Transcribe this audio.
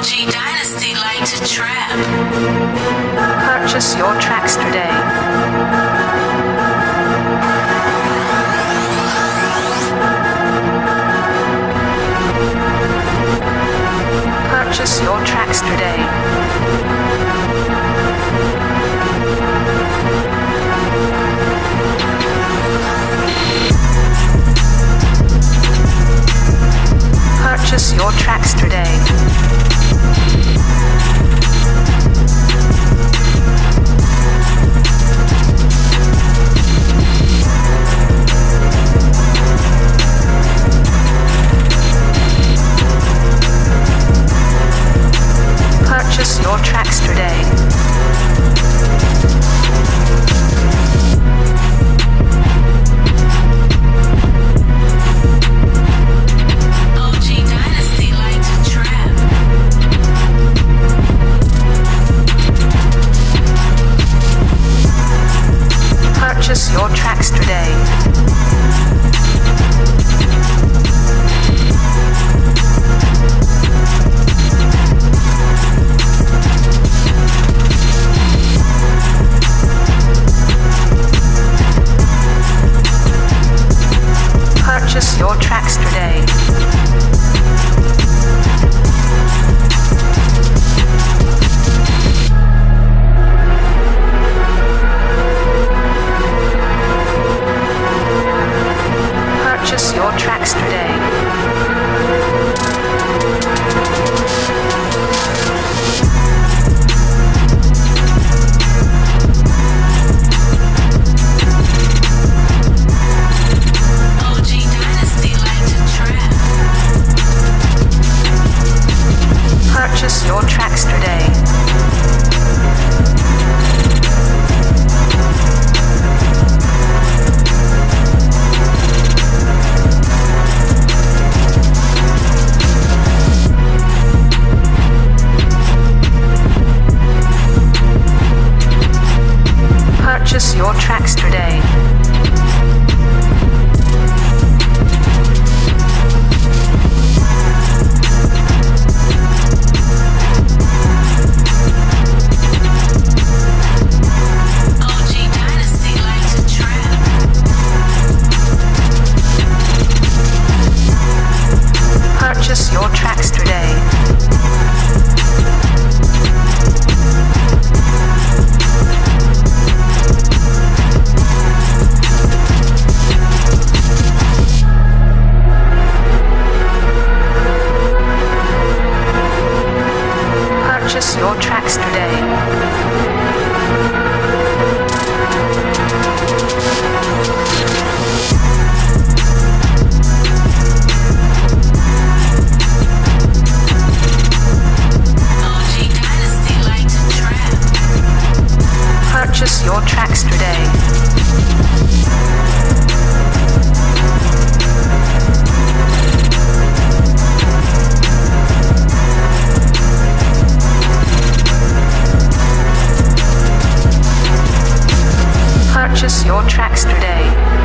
OG Dynasty like to trap. Purchase your tracks today. Purchase your tracks today. Purchase your tracks today. Purchase your tracks today. Purchase your tracks today. Purchase your tracks today. Purchase your tracks today. OG Dynasty like to trap. Purchase your tracks today. Purchase your tracks today. OG Dynasty like to trap. Purchase your tracks today. Purchase your tracks today. OG Dynasty like to trap. Purchase your tracks today. Purchase your tracks today.